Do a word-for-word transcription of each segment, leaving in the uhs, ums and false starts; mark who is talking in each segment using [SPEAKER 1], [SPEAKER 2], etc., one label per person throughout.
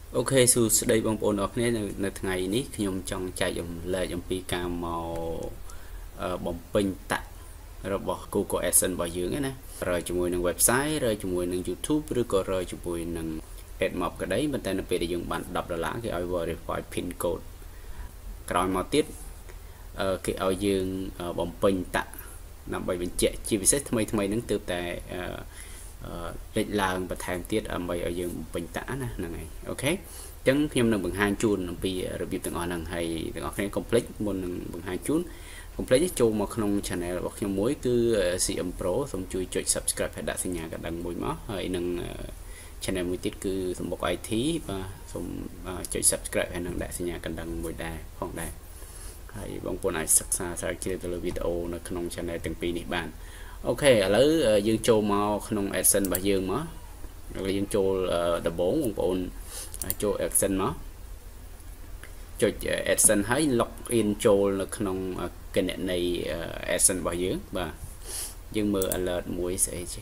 [SPEAKER 1] Ok, su đây bong bồn ở này là ngày ní khi nhung trong chạy dòng lệ dòng pi cam màu bóng pin tạ rồi bỏ Google AdSense bỏ dưỡng ấy nè rồi chúng mùi nâng website rồi chúng mùi nâng YouTube rồi có rồi chúng mùi nâng AdMob cái đấy bên tay nó về để dùng bạn đọc là cái ai verify pin code rồi mà tiết cái ao dương bóng pin tạ nằm bởi bên chạy chi vì sách thay thay nâng từ tại lịch làng và thang tiết ở mấy ở dương bình tả nè này ok chẳng khi mình bằng hai chuồn vì review từng ngọn hay từng ngọn complex một bằng hai chuồn complex cho một không channel hoặc nhóm muối cứ si âm pro xong chui chuột subscribe hay đã sinh nhà cả đằng mũi mó hay nâng channel mũi tiết cứ một ai thí và xong chuột subscribe hay nâng đã sinh nhà cả đằng mũi đài phòng đài hay bóng bộ này sắc xa sao chơi từ video nó không channel từng pi này bạn ok lấy dương châu màu không AdSense và dương mà rồi dương châu đập bốn một bộ châu AdSense mà cho AdSense thấy login châu là không cái này này AdSense và dương và dương mờ alert muối sẽ chứ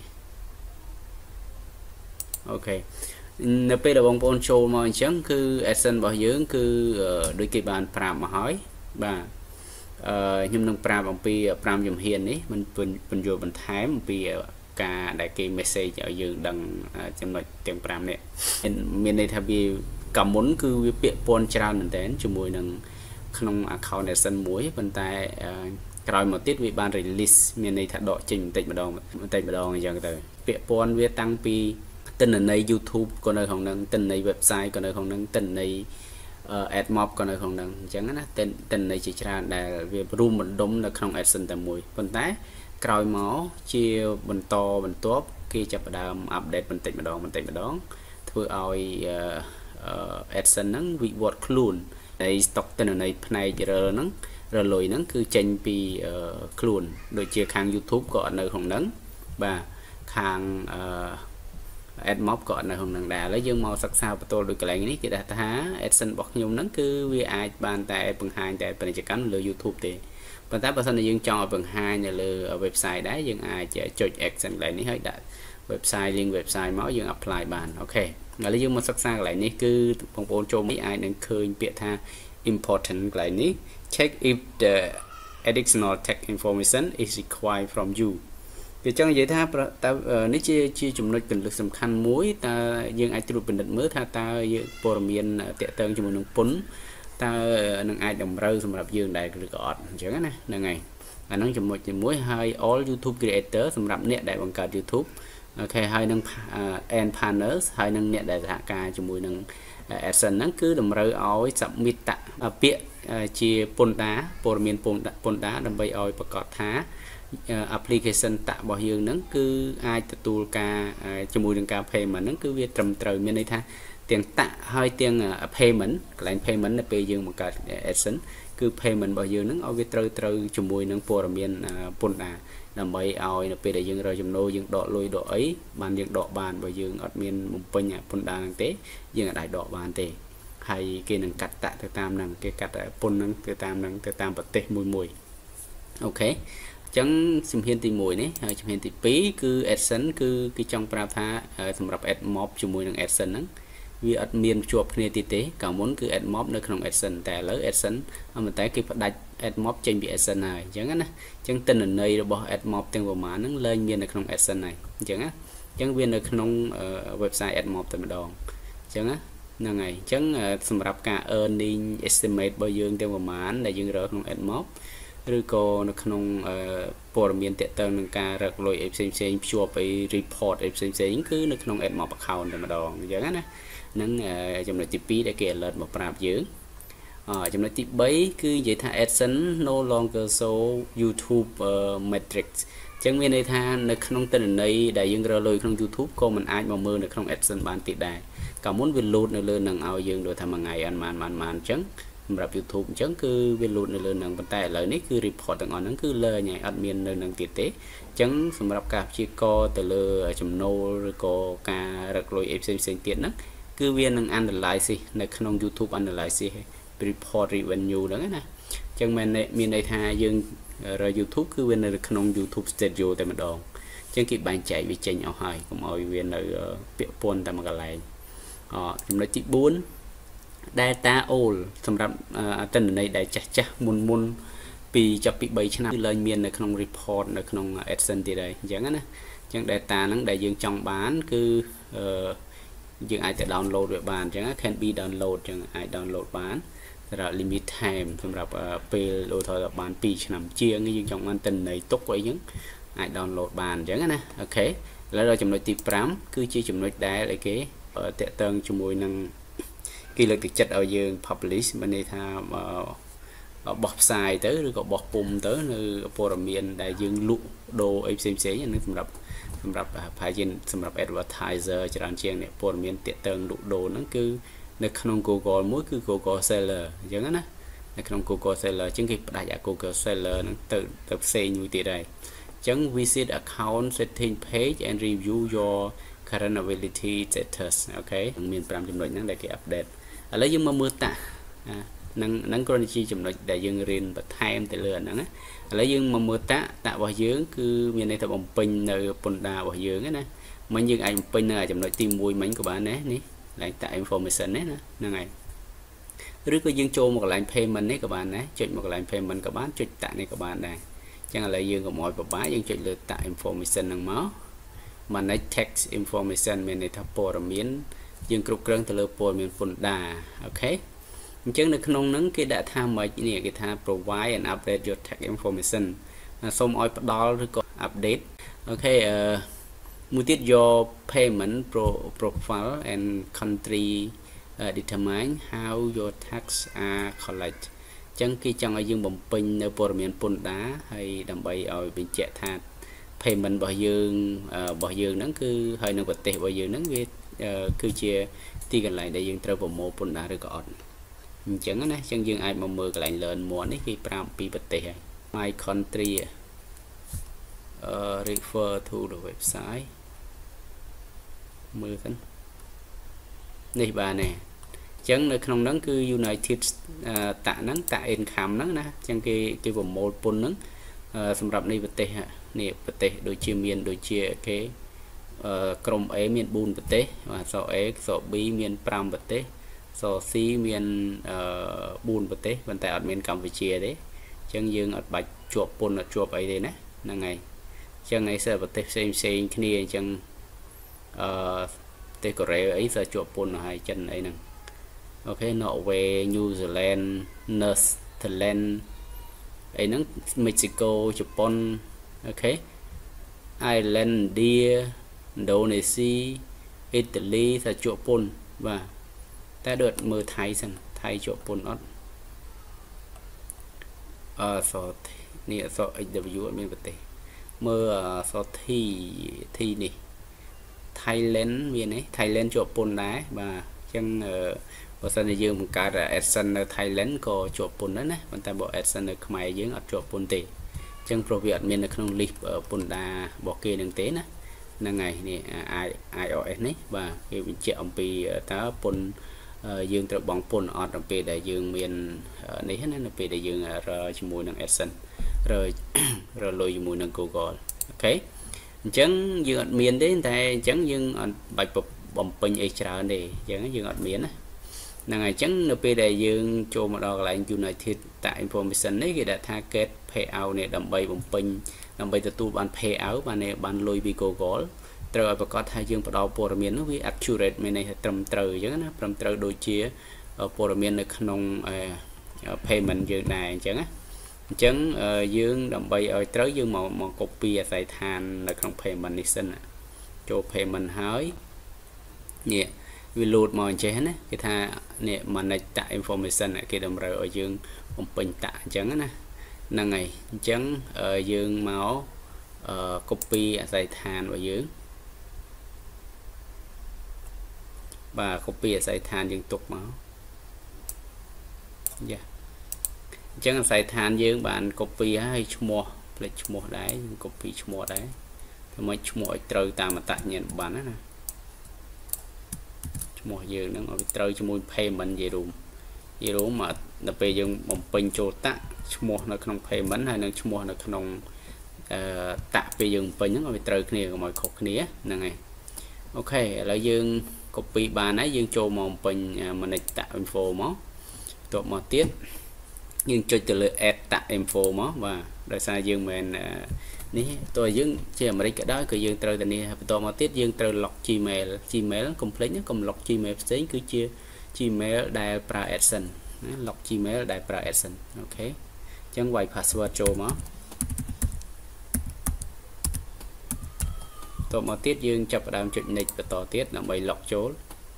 [SPEAKER 1] ok nếu bây giờ bóng bóng châu màu trắng cứ AdSense và dương cứ đôi kỳ bàn pram mà hỏi và nhưng nông pram bằng pi pram dùm hiền ấy mình mình mình vừa mình thái một pi cả đại kỳ message ở dương đằng trong loại tiếng pram này mình đây thay vì cầm muốn cứ việc pon tràn mình đến cho mùi nâng không account này sân muối bên tay rồi một tiết vị ban release mình đây thật độ trình tịch mà đòn tịch mà đòn giờ từ việc pon viết tăng pi tin ở đây YouTube còn nơi không nâng tin này website còn nơi không nâng tin này AdMob còn ở không nâng chẳng á tên tên này chỉ ra là về room mình đúng là không AdSense tầm mùi bên tay còi máu chia bên to bên top khi chập đàm update bên tịnh mà đón bên tịnh mà đón thưa oi AdSense nắng vị word clone đây stock tên này này giờ nắng rồi lùi nắng cứ tranh pi clone đôi chia khang YouTube còn ở không nắng và khang AdMob còn là hồng nằng đà lấy dương màu sắc sao tôi được cái này cái data há AdSense bọc nhung nắng cứ vi ai bàn tại bằng hai tại phần chỉ cắn lừa YouTube thì phần tám phần là dương cho phần hai là lừa website đấy dương ai sẽ cho AdSense lại ní hết đã website liên website máu dương apply bàn ok là lấy dương màu sắc sao lại ní cứ phong bố cho mấy ai nên khơi biệt tha important lại ní check if the additional text information is required from you thì trong vậy ta ta nếu chia chia chủng nội cần lực sầm khăn muối ta dương ai chụp bình định mới tha ta dương miền tệ tơn cho một nông pún ta nâng ai đồng rơi xong lập dương đại được gọt chẳng này là ngày là nó chụp một chùm muối hai all YouTube creator xong lập nét đại bằng cả YouTube ok hai nâng and partners hai nâng nét đại hạ ca cho mùi nâng AdSense nó cứ đồng rơi ối submit tạ bịa chia pôn đá pôn miền pôn pôn đá đầm bay oi bạc cọt thá application tạo bảo dương nó cứ ai tool ca cho mùi đường cà phê mà nó cứ việc trầm trời bên đây tha tiền tạ hai tiền payment lại payment là pay dương một cái AdSense cứ payment bảo dương nó ở việc trời trời cho mùi nó pô miền pôn đá làm bay oi là pay để dương rồi chùm nô dương đọ lôi đọ ấy bàn dương đọ bàn bảo dương ở miền một bên nhà pôn đá tế dương ở đại đọ bàn tế hay kia nâng cắt tạ từ tam nâng cái cắt pôn nâng từ tam nâng từ tam bật tê mùi mùi ok chẳng xem hiện thì mùi này xem hiện thì phí cứ AdSense cứ cái trong prata sầmรับAdMob cho mùi ng AdSense nắng vì admin chuột này tí tế cả muốn cứ AdMob nơi trong AdSenseแต่lấy AdSense mà tại cái đặt AdMob trên bị AdSense này chẳng á chẳng tin ở nơi bỏ AdMob tên vào má nó lên miền ở trong AdSense này chẳng á chẳng viên ở trong website AdMob tại đòn chẳng á là ngày chẳng sầmรับcả earning estimate bao nhiêu tên vào má là dương rồi trong AdMobឬក៏នៅក្នុងព័ត៌មានតេតើនឹងការរកលុយផ្សេងផ្សេងភ្ជាប់ឲ្យ report ផ្សេងផ្សេងគឺនៅក្នុង AdMob account តែម្ដងអញ្ចឹងណានឹងចំណុចទីពីរដែលគេ alert មកប្រាប់យើងចំណុចទីបីគឺនិយាយថា AdSense no longer show YouTube metrics អញ្ចឹងមានន័យថានៅក្នុងទិន្នន័យដែលយើងរកលុយក្នុង YouTube ក៏មិនអាចមកមើលនៅក្នុង AdSense បានទៀតដែរកាលមុនវា load នៅលើនឹងឲ្យយើងដូចថាមួយថ្ងៃអត់បានបានបានអញ្ចឹងសម្រាប់ YouTube អញ្ចឹងគឺវាលូតនៅលើនឹងប៉ុន្តែឥឡូវនេះគឺ report ទាំងអស់ហ្នឹងគឺលើញ៉ៃអត់មាននៅនឹងទៀតទេអញ្ចឹងសម្រាប់ការព្យាករទៅលើចំណូលឬក៏ការរកលុយអីផ្សេងផ្សេងទៀតហ្នឹងគឺវានឹង analysis នៅក្នុង YouTube analysis report revenue ហ្នឹងណាអញ្ចឹងមានមានន័យថាយើងរក YouTube គឺវានៅក្នុង YouTube Studio តែម្ដងអញ្ចឹងគេបែងចែកវាចេញអស់ហើយកុំឲ្យវានៅពាក់ព័ន្ធតែមួយកន្លែងចំណុចទីបួន data all សម្រាប់អត្តន័យដែលចាស់ចាស់មុនមុនពីចាប់ពី3ឆ្នាំគឺឡើងមាននៅក្នុង report នៅក្នុង AdSense ទៀតហើយអញ្ចឹងណាអញ្ចឹង data ហ្នឹងដែលយើងចង់បានគឺអឺយើងអាចទៅ download វាបានអញ្ចឹង can be download អញ្ចឹងអាច download បានសម្រាប់ limit time សម្រាប់ពេលឧទាហរណ៍បាន2ឆ្នាំជាងយើងចង់បានទិន្នន័យទុកអីហ្នឹងអាច download បានអញ្ចឹងណាអូខេឥឡូវដល់ចំណុចទី5គឺជាចំណុចដែលអីគេតកតឹងជាមួយនឹងគេលើកទឹកចិត្តឲ្យយើង publish មានន័យថាបោះផ្សាយទៅឬក៏បោះពុំទៅនៅព័ត៌មានដែលយើងលក់ដូរអីផ្សេងផ្សេងហ្នឹងសម្រាប់សម្រាប់ប្រហែលជាសម្រាប់ advertiser ច្រើនជាងអ្នកព័ត៌មានតាក់ទងលក់ដូរហ្នឹងគឺនៅក្នុង Google មួយគឺ Google Seller អញ្ចឹងណានៅក្នុង Google Seller អញ្ចឹងគេផ្ដាច់អា Google Seller ហ្នឹងទៅទៅផ្សេងមួយទៀតហើយអញ្ចឹង visit account setting page and review your current availability status អូខេមាន5ចំណុចហ្នឹងដែលគេ update ឥឡូវយើងមកមើលតានឹងនឹងគ្រាន់តែជាចំណុចដែលយើងរៀនបន្ថែមទៅលើអាហ្នឹងណាឥឡូវយើងមកមើលតាតារបស់យើងគឺមានន័យថាបំពេញនៅពន្ធដាររបស់យើងណាមិញយើងអាចបំពេញនៅចំណុចទី1មិញក៏បានដែរនេះកន្លែងតា information នេះណាហ្នឹងហើយឬក៏យើងចូលមកកន្លែង payment នេះក៏បានដែរចុចមកកន្លែង payment ក៏បានចុចតានេះក៏បានដែរអញ្ចឹងឥឡូវយើងកុំឲ្យពិបាកយើងចុចលើតា information ហ្នឹងមក manage text information មានន័យថាព័ត៌មានយើងគ្រប់គ្រងទៅលើព័ត៌មានពន្ធដារអូខេអញ្ចឹងនៅក្នុងហ្នឹងគេដាក់ថាម៉េចនេះគេថា provide and update your tax information សូមឲ្យផ្ដល់ឬក៏ update អូខេអឺមួយទៀត your payment pro profile and country uh, determine how your tax are collect អញ្ចឹងគេចង់ឲ្យយើងបំពេញនៅព័ត៌មានពន្ធដារហើយដើម្បីឲ្យបញ្ជាក់ថា payment របស់យើងរបស់យើងហ្នឹងគឺហើយនៅប្រទេសរបស់យើងហ្នឹងវាគឺជាទីកន្លែងដែលយើងត្រូវប្រមូលពន្ធដារឬក៏អត់អញ្ចឹងណាអញ្ចឹងយើងអាចមកមើលកន្លែង learn more នេះគេប្រាប់ពីប្រទេសហើយ my country uh, refer to the website មើលសិននេះបាទនេះអញ្ចឹងនៅក្នុងហ្នឹងគឺ United តាក់ហ្នឹងតាក់ income ហ្នឹងណាអញ្ចឹងគេគេប្រមូលពន្ធហ្នឹងសម្រាប់នៃប្រទេសនេះប្រទេសដូចជាមានដូចជាគេក្រុម A មាន4ប្រទេសបាទស A ស B មាន5ប្រទេសស C មាន4ប្រទេសប៉ុន្តែអត់មានកម្ពុជាទេអញ្ចឹងយើងអត់បាច់ជាប់ពន្ធអត់ជាប់អីទេណាហ្នឹងហើយអញ្ចឹងឯសិប្រទេសផ្សេងផ្សេងគ្នាអញ្ចឹងអឺប្រទេសកូរ៉េអីសើជាប់ពន្ធហើយចិនអីហ្នឹងអូខេ Norway New Zealand Netherlands អីហ្នឹង Mexico ជប៉ុនអូខេ Ireland India Indonesia Italy សើជាប់ពន្ធបាទតែដូចមើលថៃសិនថៃជាប់ពន្ធអត់អឺសនេះអស เอ็กซ์ ដាប៊្យូ អត់មានប្រទេសមើលអស T T នេះ Thailand មានទេ Thailand ជាប់ពន្ធដែរបាទអញ្ចឹងបើសិនជាយើងបង្កើត AdSense នៅ Thailand ក៏ជាប់ពន្ធដែរណាប៉ុន្តែបើ AdSense នៅខ្មែរយើងអត់ជាប់ពន្ធទេអញ្ចឹងព្រោះវាអត់មាននៅក្នុង list ពន្ធដាររបស់គេនឹងទេណាហ្នឹងហើយនេះ i o s នេះបាទគេបញ្ជាក់អំពីតើពន្ធយើងត្រូវបង់ពន្ធអត់ដល់ពេលដែលយើងមាននេះណានៅពេលដែលយើងរើជាមួយនឹង AdSense រើរើលុយជាមួយនឹង Google អូខេអញ្ចឹងយើងអត់មានទេតែអញ្ចឹងយើងអត់បាច់បំពេញអីច្រើនទេអញ្ចឹងយើងអត់មានណាហ្នឹងហើយអញ្ចឹងនៅពេលដែលយើងចូលមកដល់កន្លែង United Tax Information នេះគេដាក់ថា get payout នេះដើម្បីបំពេញដើម្បីទទួលបាន payout បានបានលុយពី Google ត្រូវឲ្យប្រកាសថាយើងផ្ដល់ព័ត៌មាននោះវា accurate មានន័យថាត្រឹមត្រូវអញ្ចឹងណាត្រឹមត្រូវដូចជាព័ត៌មាននៅក្នុង payment យើងដែរអញ្ចឹងណាអញ្ចឹងយើងដើម្បីឲ្យត្រូវយើងមកមក copy អាស័យដ្ឋាននៅក្នុង payment នេះសិនចូល payment ហើយនេះវា load មកអញ្ចឹងណាគេថានេះ manage tax information គេតម្រូវឲ្យយើងបំពេញតាក់អញ្ចឹងណាហ្នឹងហើយអញ្ចឹងយើងមក copy អាស័យដ្ឋានរបស់យើងបាទ copy អាស័យដ្ឋានយើងទុកមកយ៉ាអញ្ចឹងអាស័យដ្ឋានយើងបាន copy ហើយឈ្មោះផ្លេចឈ្មោះដែរយើង copy ឈ្មោះដែរធ្វើម៉េចឈ្មោះឲ្យត្រូវតាមអត្តសញ្ញាណប័ណ្ណណាឈ្មោះយើងហ្នឹងឲ្យត្រូវជាមួយ payment និយាយរួមនិយាយរួមមកដល់ពេលយើងបំពេញចូលតាក់ឈ្មោះនៅក្នុង payment ហើយនឹងឈ្មោះនៅក្នុងអឺតាក់ពេលយើងបំពេញហ្នឹងឲ្យត្រូវគ្នាកុំឲ្យខុសគ្នាហ្នឹងហើយអូខេឥឡូវយើង copy បានហើយយើងចូលមកពេញ manage tax info មកបន្ទាប់មកទៀតយើងចុចទៅលើ add tax info មកបាទដោយសារយើងមិននេះតើយើងជាអាមេរិកក៏ដោយក៏យើងត្រូវតែនេះបន្តមកទៀតយើងត្រូវ log Gmail Gmail complete កុំ log Gmail ផ្សេងគឺជា Gmail ដែលប្រើ AdSense ណា log Gmail ដែលប្រើ AdSense អូខេអញ្ចឹងវាយ password ចូលមកតទៅមកទៀតយើងចាប់ផ្ដើមចុច next បន្តទៀតដើម្បី log ចូល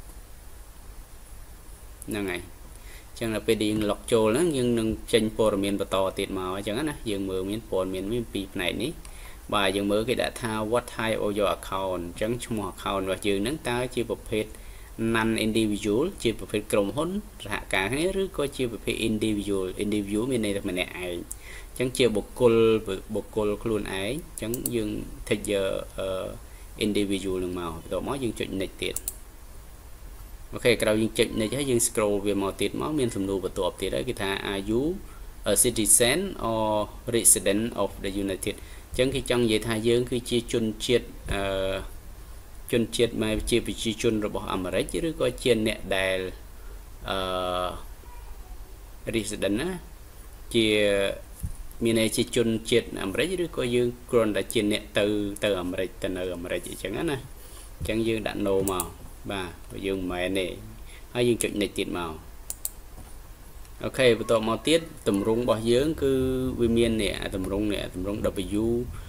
[SPEAKER 1] ហ្នឹងហើយអញ្ចឹងដល់ពេលដែលយើង log ចូលហ្នឹងយើងនឹងចេញព័ត៌មានបន្តទៀតមកអញ្ចឹងណាយើងមើលមានព័ត៌មានមានពីរផ្នែកនេះបាទយើងមើលគេដាក់ថា what type of your account អញ្ចឹងឈ្មោះ account របស់យើងហ្នឹងតើជាប្រភេទ non individual ជាប្រភេទក្រុមហ៊ុនសហការគ្នាឬក៏ជាប្រភេទ individual individual មានន័យថាម្នាក់ឯងអញ្ចឹងជាបុគ្គលបុគ្គលខ្លួនឯងអញ្ចឹងយើង take your individual នឹងមកបន្ទាប់មកយើងចុច next ទៀតអូខេក្រោយយើងចុច next ហើយយើង scroll វាមកទៀតមកមានសំណួរបន្ទាប់ទៀតហើយគេថា are you a citizen or resident of the United អញ្ចឹងគេចង់និយាយថាយើងគឺជាជនជាតិអឺជនជាតិមកជាប្រជាជនរបស់អាមេរិកឬក៏ជាអ្នកដែលអឺ resident ណាជាមានន័យជាជនជាតិអាមេរិកឬក៏យើងគ្រាន់តែជាអ្នកទៅទៅអាមេរិកទៅនៅអាមេរិកអញ្ចឹងណាអញ្ចឹងយើងដាក់ no មកបាទយើងមិនមែនទេហើយយើងចុច next ទៀតមកអូខេបន្ទាប់មកទៀតតម្រងរបស់យើងគឺវាមាននេះតម្រងនេះតម្រង W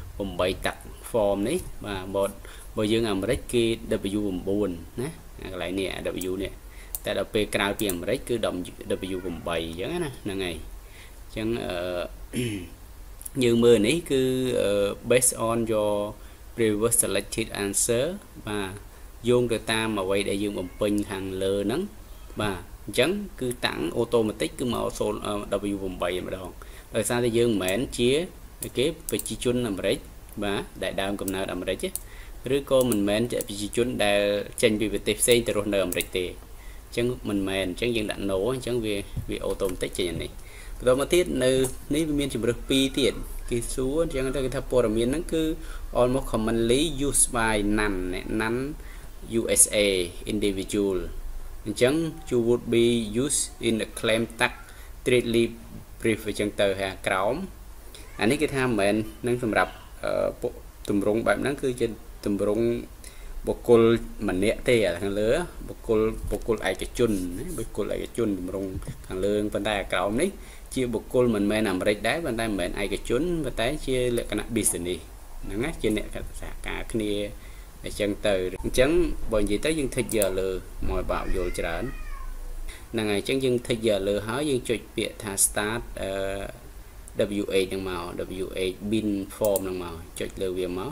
[SPEAKER 1] 8 tax form នេះបាទបតបើយើងអាមេរិកគេ W 9ណាកន្លែងនេះ W នេះតែដល់ពេលក្រៅពីអាមេរិកគឺ W 8អញ្ចឹងណាហ្នឹងហើយអញ្ចឹងអឺយើងមើលនេះគឺ based on your previous selected answer បាទយោងទៅតាមអ្វីដែលយើងបំពេញខាងលើហ្នឹងបាទអញ្ចឹងគឺតាំង automatic គឺមក W 8ម្ដងដោយសារតែយើងមិនមែនជាគេប្រជាជនអាមេរិកបាទដែលដើមកំណើតអាមេរិកឬក៏មិនមែនជាប្រជាជនដែលចេញពីប្រទេសផ្សេងទៅរស់នៅអាមេរិកទេអញ្ចឹងមិនមែនអញ្ចឹងយើងដាក់ no អញ្ចឹងវាវា automatic ចេញនេះបន្តមកទៀតនៅនេះវាមានជម្រើសពីរទៀតគេសួរអញ្ចឹងទៅគេថាព័ត៌មានហ្នឹងគឺ almost commonly used by none none ยู เอส เอ individual អញ្ចឹង you would be used in a claim tax strictly brief អញ្ចឹងទៅហាក្រោមអានេះគេថាមិនមែននឹងសម្រាប់ទម្រង់បែបហ្នឹងគឺជាទម្រង់បុគ្គលម្នាក់ទេខាងលើបុគ្គលបុគ្គលឯកជនបុគ្គលឯកជនទម្រង់ខាងលើប៉ុន្តែក្រោមនេះជាបុគ្គលមិនមែនអាមេរិកដែរប៉ុន្តែមិនមែនឯកជនប៉ុន្តែជាលក្ខណៈ business ហ្នឹងណាជាអ្នកសហការគ្នាអញ្ចឹងទៅអញ្ចឹងបើនិយាយទៅយើងthíchយកលើមកបាក់យល់ច្រើនហ្នឹងហើយអញ្ចឹងយើងthíchយកលើហើយយើងចុចពាក្យថា start W 8 ហ្នឹងមក W 8 bin form ហ្នឹងមកចុចលើវាមក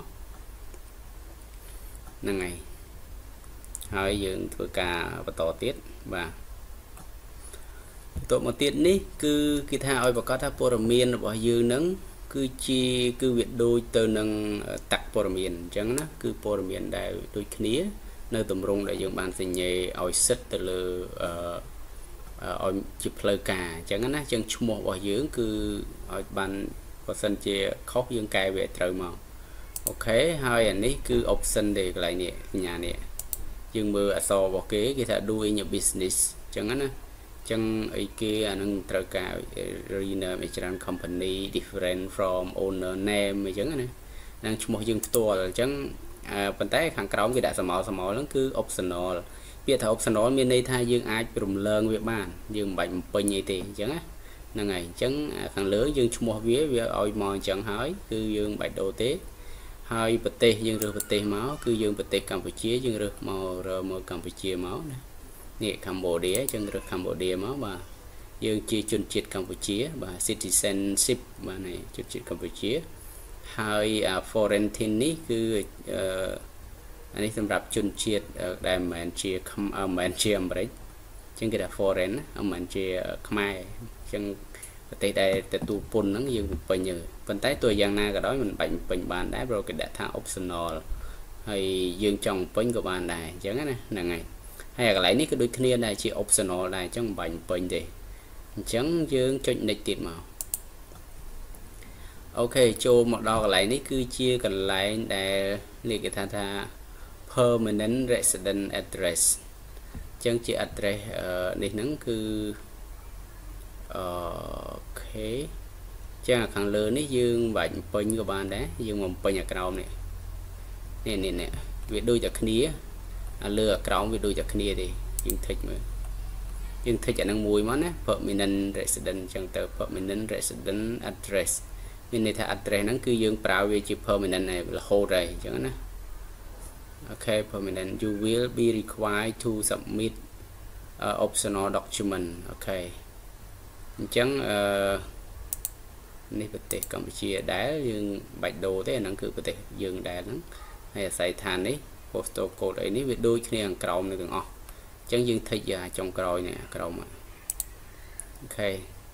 [SPEAKER 1] ហ្នឹងហើយហើយយើងធ្វើការបន្តទៀតបាទបន្ទាប់មកទៀតនេះគឺគេថាឲ្យប្រកាសថាព័ត៌មានរបស់យើងហ្នឹងគឺជាគឺវាដូចទៅនឹងតាក់ព័ត៌មានអញ្ចឹងណាគឺព័ត៌មានដែលដូចគ្នានៅទម្រង់ដែលយើងបានសញ្ញេឲ្យសិតទៅលើអឺឲ្យជាផ្លូវការអញ្ចឹងណាអញ្ចឹងឈ្មោះរបស់យើងគឺឲ្យបានបើសិនជាខុសយើងកែវាត្រូវមកអូខេហើយអានេះគឺ option ទេកន្លែងនេះសញ្ញានេះយើងមើលអក្សររបស់គេគេថា doing a business អញ្ចឹងណាចឹងអីគេអានឹងត្រូវការ rename ឯច្រើន company different from owner name អញ្ចឹងណានឹងឈ្មោះយើងផ្ទាល់អញ្ចឹងប៉ុន្តែខាងក្រោមគេដាក់សមោលសមោលហ្នឹងគឺ optional ពាក្យថា optional មានន័យថាយើងអាចរំលងវាបានយើងមិនបាច់បំពេញអីទេអញ្ចឹងណាហ្នឹងហើយអញ្ចឹងខាងលើយើងឈ្មោះវាវាឲ្យមកអញ្ចឹងហើយគឺយើងមិនបាច់ដូរទេហើយប្រទេសយើងរើសប្រទេសមកគឺយើងប្រទេសកម្ពុជាយើងរើសមករើមកកម្ពុជាមកណានេះកម្ពុជាអញ្ចឹងរើសកម្ពុជាមកបាទយើងជាជនជាតិកម្ពុជាបាទ citizenship បាទនេះជនជាតិកម្ពុជាហើយ foreign នេះគឺអឺអានេះសម្រាប់ជនជាតិដែលមិនមែនជាមិនមែនជាអាមេរិកអញ្ចឹងគេថា foreign មិនមែនជាខ្មែរអញ្ចឹងប្រទេសដែលទទួលពន្ធហ្នឹងយើងបំពេញទៅប៉ុន្តែទោះយ៉ាងណាក៏ដោយមិនបាច់បំពេញបានដែរព្រោះគេដាក់ថា optional ហើយយើងចង់បំពេញក៏បានដែរអញ្ចឹងណាហ្នឹងហើយហើយកន្លែងនេះក៏ដូចគ្នាដែរជា optional ដែរអញ្ចឹងមិនបាច់បំពេញទេអញ្ចឹងយើងចុច next ទៀតមកអូខេចូលមកដល់កន្លែងនេះគឺជាកន្លែងដែលនេះគេថាថា permanent resident address ចឹងជា address នេះហ្នឹងគឺអូខេចឹងខាងលើនេះយើងបាច់បំពេញក៏បានដែរយើងបំពេញអាក្រោមនេះនេះនេះនេះវាដូចតែគ្នាអាលើអាក្រោមវាដូចតែគ្នាទេយើង thích មើលយើង thích អាហ្នឹងមួយមកណា permanent resident ចឹងទៅ permanent resident address មានន័យថា address ហ្នឹងគឺយើងប្រើវាជា permanent ហើយរហូតហើយអញ្ចឹងណា okay permanent you will be required to submit uh, optional document okay អញ្ចឹងអឺនេះប្រទេសកម្ពុជាដែរយើងបាច់ដូរទេអាហ្នឹងគឺប្រទេសយើងដែរហ្នឹងហើយអាស័យដ្ឋាននេះ postal code អីនេះវាដូចគ្នាខាងក្រោមនៅទាំងអស់អញ្ចឹងយើង thích អាចុងក្រោយនេះក្រោមអូខេ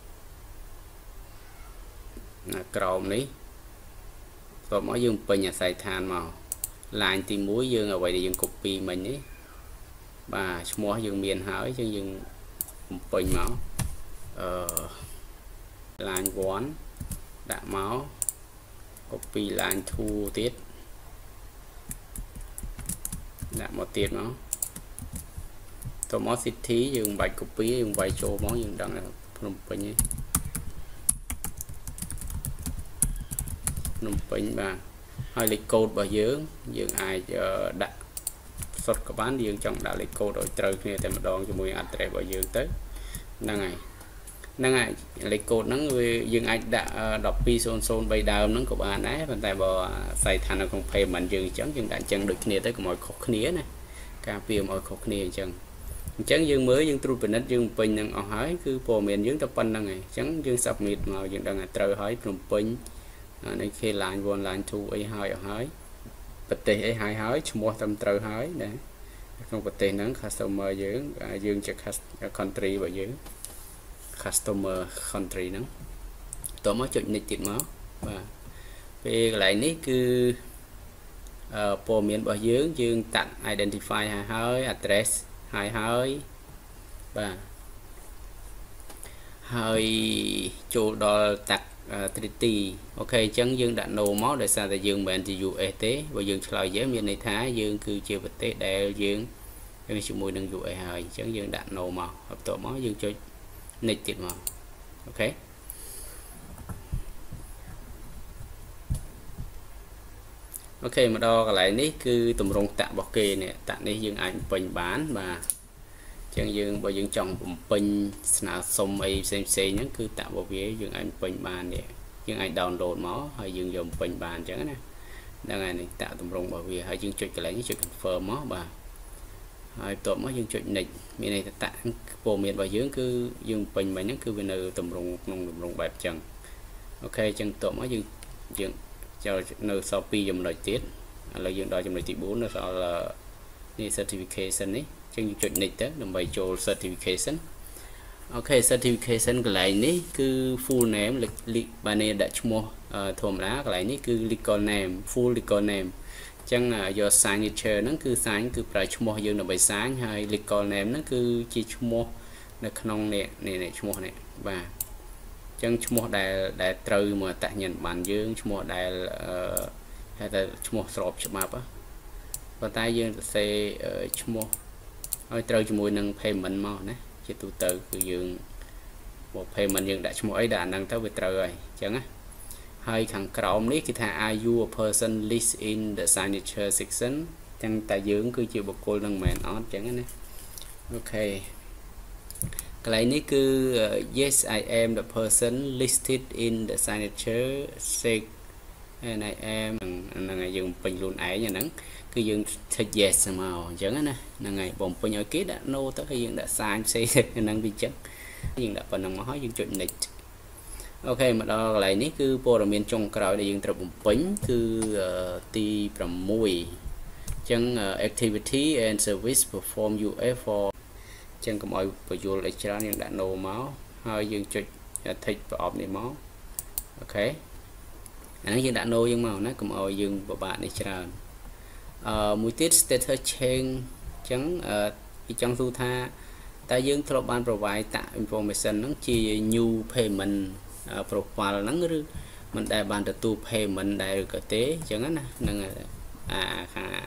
[SPEAKER 1] ក្រោមនេះតោះមកយើងពេញអាស័យដ្ឋានមក line ទីមួយយើងអ្វីដែលយើង copy មិញនេះបាទឈ្មោះយើងមានហើយអញ្ចឹងយើងបំពេញមកអឺ line one ដាក់មក copy line two ទៀតដាក់មកទៀតមកតោះមក city យើងបាច់ copy យើងវាយចូលមកយើងដឹងថាភ្នំពេញឯងភ្នំពេញបាទហើយលេខកូដរបស់យើងយើងអាចដាក់សុទ្ធក៏បានយើងចង់ដាក់លេខកូដឲ្យត្រូវគ្នាតែម្ដងជាមួយ address របស់យើងទៅហ្នឹងហើយហ្នឹងហើយលេខកូដហ្នឹងវាយើងអាចដាក់one two zero zero threeដើមហ្នឹងក៏បានដែរប៉ុន្តែបើស័យដ្ឋាននៅក្នុង payment យើងអញ្ចឹងយើងដាក់អញ្ចឹងដូចគ្នាទៅកុំឲ្យខុសគ្នាណាការពារមិនឲ្យខុសគ្នាអញ្ចឹងអញ្ចឹងយើងមើលយើងត្រួតពិនិត្យយើងពេញនឹងអស់ហើយគឺព័ត៌មានយើងតែប៉ុណ្្នឹងឯងអញ្ចឹងយើង submit មកយើងដឹងថាត្រូវហើយភ្នំពេញនេះគេ line one line two អីហើយអស់ហើយប្រទេសអីហើយហើយឈ្មោះត្រឹមត្រូវហើយណាក្នុងប្រទេសហ្នឹង customer យើងយើងជា country របស់យើង customer country ហ្នឹងតោះមកចុច next ទៀតមកបាទពេលកន្លែងនេះគឺអឺព័ត៌មានរបស់យើងយើងតាក់ identify ហើយហើយ address ហើយហើយបាទហើយចូលដល់តាក់ treaty អូខេអញ្ចឹងយើងដាក់ no មកដោយសារតែយើងមិនមែនជា U S ទេបើយើងឆ្លើយ yes មានន័យថាយើងគឺជាប្រទេសដែលយើងជាមួយនឹង U S ហើយអញ្ចឹងយើងដាក់ no មកបន្ទាប់មកយើងចុច next ទៀតមកអូខេអូខេមកដល់កន្លែងនេះគឺតម្រងតាក់របស់គេនេះតាក់នេះយើងអាចបំពេញបានបាទអញ្ចឹងយើងបើយើងចង់បំពេញស្នើសុំអីផ្សេងផ្សេងហ្នឹងគឺតាក់របស់វាយើងអាចបំពេញបាននេះយើងអាច download មកហើយយើងយកបំពេញបានអញ្ចឹងណាហ្នឹងហើយនេះតាក់តម្រងរបស់វាហើយយើងចុចកន្លែងនេះចុច confirm មកបាទហើយបន្ទាប់មកយើងចុច next មានន័យថាតាក់ព័ត៌មានរបស់យើងគឺយើងបំពេញមិញហ្នឹងគឺវានៅតម្រងក្នុងតម្រងបែបអញ្ចឹងអូខេអញ្ចឹងបន្ទាប់មកយើងយើងចូលនៅសល់ពីរចំណុចទៀតឥឡូវយើងដល់ចំណុចទីfourនៅសល់នេះ certification នេះអញ្ចឹងយើងចុច next ទៅដើម្បីចូល certification អូខេ certification កន្លែងនេះគឺ full name បាននេះដាក់ឈ្មោះធម្មតាកន្លែងនេះគឺ legal name full legal name អញ្ចឹងយក signature ហ្នឹងគឺ sign គឺប្រើឈ្មោះយើងដើម្បី sign ហើយ legal name ហ្នឹងគឺជាឈ្មោះនៅក្នុងនេះនេះឈ្មោះនេះបាទអញ្ចឹងឈ្មោះដែលដែលត្រូវមកអត្តញ្ញាណប័ណ្ណយើងឈ្មោះដែលអឺហៅថាឈ្មោះស្របច្បាប់ប៉ុន្តែយើងសរសេរឈ្មោះឲ្យត្រូវជាមួយនឹង payment មកណាជាទូទៅគឺយើងមក payment យើងដាក់ឈ្មោះអីដាក់អាហ្នឹងទៅវាត្រូវហើយអញ្ចឹងណាហើយខាងក្រោមនេះគឺថា are you a person list in the signature section អញ្ចឹងតែយើងគឺជាបុគ្គលនឹងមិនមែនអត់អញ្ចឹងណាអូខេកន្លែងនេះគឺ yes I am the person listed in the signature section and I am ហ្នឹងហើយយើងពេញខ្លួនឯងអាហ្នឹងគឺយើង take yes មកអញ្ចឹងណាហ្នឹងហើយបំពេញឲ្យគេដាក់ no ទៅហើយយើងដាក់ sign ផ្សេងហ្នឹងវាអញ្ចឹងយើងដាក់ប៉ុណ្្នឹងមកហើយយើងចុច next អូខេមកដល់កន្លែងនេះគឺព័ត៌មានចុងក្រោយដែលយើងត្រូវបំពេញគឺទីsixអញ្ចឹង activity and service perform U S for អញ្ចឹងកុំឲ្យបញ្យល់ឲ្យច្រើនយើងដាក់ no មកហើយយើងចុច tick ប្រអប់នេះមកអូខេអានេះយើងដាក់ no យើងមកណាកុំឲ្យយើងពិបាកនេះច្រើនអឺមួយទៀត status change អញ្ចឹងពីចង់សួរថាតើយើងធ្លាប់បាន provide តាក់ information ហ្នឹងជា new payment profile ហ្នឹងឬមិនដែលបានទទួល payment ដែរឬក៏ទេអញ្ចឹងណាហ្នឹងអាខា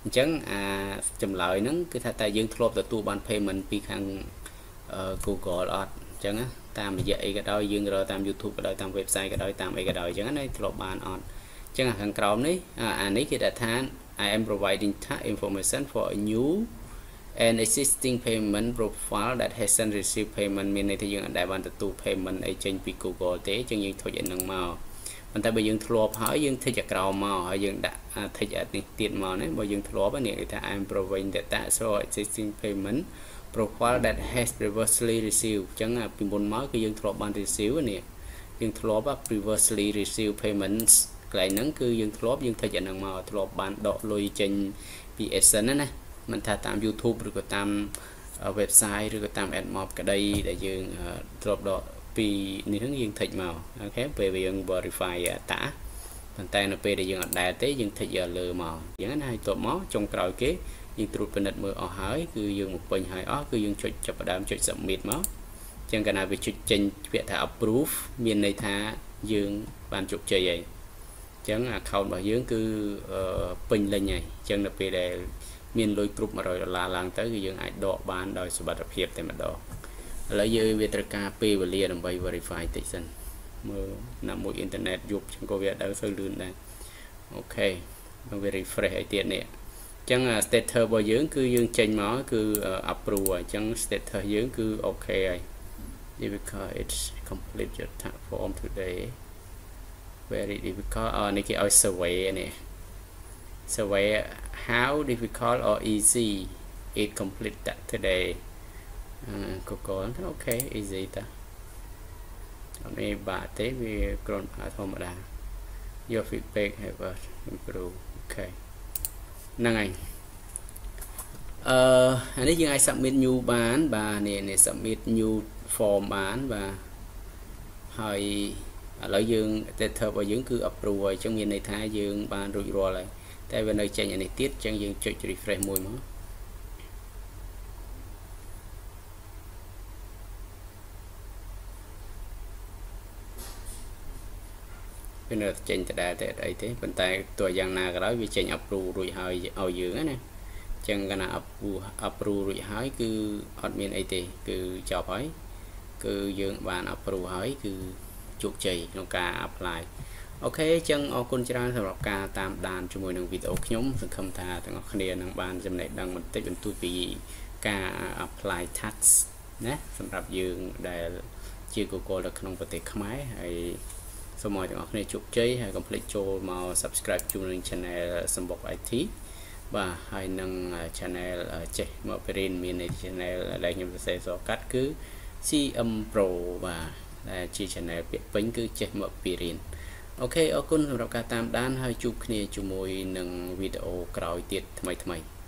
[SPEAKER 1] chẳng à chùm lợi nó cứ thay tay dương thộp từ tu ban payment pi khang Google Ad chẳng á tam dạy cái đó dương rồi tam YouTube cái đó tam website cái đó tam cái đó chẳng này thộp ban on chẳng hạn khang đấy à anh ấy khi đã than I am providing tax information for a new and existing payment profile that hasn't received payment mean này thì dương đại ban tu payment ở trên pi Google thế chẳng dương thôi dẫn năng màu mình ta bây giờ thua hỏi dương thấy chặt cầu màu hỏi dương đã thấy chặt tiền màu đấy bây giờ thua bao nhiêu ta I'm providing data so existing payment profile that has previously received chẳng là pin bốn mới cái dương thua ban receive nè dương thua bắt previously received payments lại nắng cứ dương thua dương thấy chặt năng màu thua ban độ lôi trên pê ét en này mình thay tam YouTube rồi có tam website rồi có tam AdMob cái đây để dương thua độ vì ní hướng dương thịt màu khác về về dương verify tả bàn tay nó về để dương đại tế dương thịt giờ lừa màu những này tổ máu trong cõi kế dương tụt bên đất mưa ở hỏi cứ dương một bình hai ó cứ dương chụp chụp đam chụp sậm mịt máu chẳng cái nào về chụp trình việc thả approve miền này thả dương bàn chụp chơi vậy chẳng là khâu bảo dương cứ bình lên nhảy chẳng là về để miền lôi group mà rồi là làng tới cái dương ai đọ bán đòi sự bật hiệp thì mà đọ lấy dưới về tất cả pê và lia làm bay verify tích dân mơ nằm một internet giúp chúng có việc đỡ sơ lươn đây ok bằng verify hay tiền nè chẳng là status bao dưỡng cứ dương tranh máu cứ approve chẳng status dưỡng cứ ok because it's complete your task form today very difficult or này cái survey nè survey how difficult or easy it complete that today cô có ok easy ta này bà tế về còn hạ thông mà đà your feedback have improve ok năng anh ờ anh ấy dương ai submit new bán bà này này submit new form bán và hỏi lợi dương tết thơ và dưỡng cứ approve trong miền này thái dương ban rủi ro lại tại vì nơi chạy này tiết chẳng dương chụp refresh mùi máu cái nơi trên tại đây đây thế bên tay tuổi giang nào cái đó vì trên approve rồi hơi ao dưỡng này chẳng cái nào approve approve rồi hỏi cứ admin ai tê cứ chọn hỏi cứ dưỡng bạn approve hỏi cứ chuột chì nó cả apply ok chân ô con trangสำหรับการตามดานช่วยหนึ่งวิดีโอខ្ញុំសង្ឃឹមថាទាំងអស់គ្នានឹងបានចំណេះដឹងបន្តិចបន្តួចពីការ apply tax ណាសម្រាប់យើងដែលជា Google នៅក្នុងប្រទេសខ្មែរហើយសូមឲ្យទាំងអស់គ្នាជោគជ័យហើយកុំភ្លេចចូលមក subscribe ជួយនឹង channel សម្បុក អាយ ធី បាទហើយនឹង channel ចេះមកពីរៀនមាន channel ដែលខ្ញុំសរសេរសរកាត់គឺ ซี เอ็ม Pro បាទដែលជា channel ពាក្យពេញគឺចេះមកពីរៀនអូខេអរគុណសម្រាប់ការតាមដានហើយជួបគ្នាជាមួយនឹងវីដេអូក្រោយទៀតថ្មីៗ